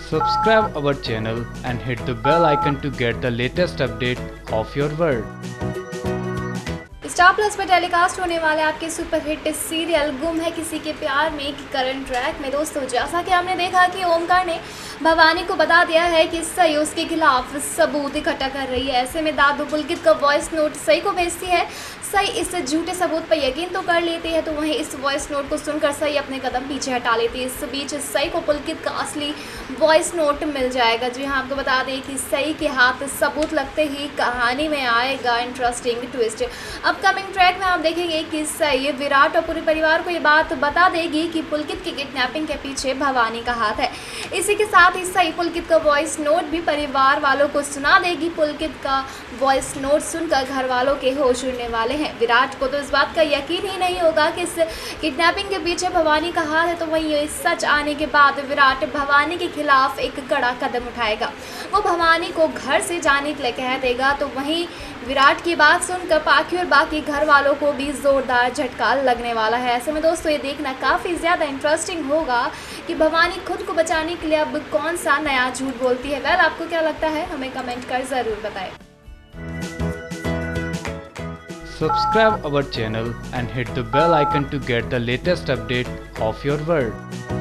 Subscribe our channel and hit the bell icon to get the latest update of your world. Star Plus पर telecast होने वाले आपके superhit serial गुम है किसी के प्यार में की करंट ट्रैक में दोस्तों जैसा कि हमने देखा कि ओमकार ने भवानी को बता दिया है कि सई उसके खिलाफ सबूत इकट्ठा कर रही है। ऐसे में दादू पुलकित का वॉइस नोट सई को भेजती है। सई इस झूठे सबूत पर यकीन तो कर लेती है, तो वहीं इस वॉइस नोट को सुनकर सई अपने कदम पीछे हटा लेती है। इस बीच सई को पुलकित का असली वॉइस नोट मिल जाएगा। जी हाँ, आपको बता दें कि सई के हाथ सबूत लगते ही कहानी में आएगा इंटरेस्टिंग ट्विस्ट। अपकमिंग ट्रैक में आप देखेंगे कि सई विराट और पूरे परिवार को ये बात बता देगी कि पुलकित की किडनैपिंग के पीछे भवानी का हाथ है। इसी के साथ ही सई पुलकित का वॉइस नोट भी परिवार वालों को सुना देगी। पुलकित का वॉइस नोट सुनकर घर वालों के होश उड़ने वाले हैं। विराट को तो इस बात का यकीन ही नहीं होगा कि इस किडनैपिंग के पीछे भवानी का हाथ है, तो वहीं ये सच आने के बाद विराट भवानी के खिलाफ एक कड़ा कदम उठाएगा। वो भवानी को घर से जाने के लिए कह देगा, तो वहीं विराट की बात सुनकर पाखी और बाकी घर वालों को भी जोरदार झटका लगने वाला है। ऐसे में दोस्तों ये देखना काफ़ी ज़्यादा इंटरेस्टिंग होगा कि भवानी खुद को बचाने के लिए अब कौन सा नया झूठ बोलती है। वेल, आपको क्या लगता है हमें कमेंट कर ज़रूर बताएं। Subscribe our channel and hit the bell icon to get the latest update of your world.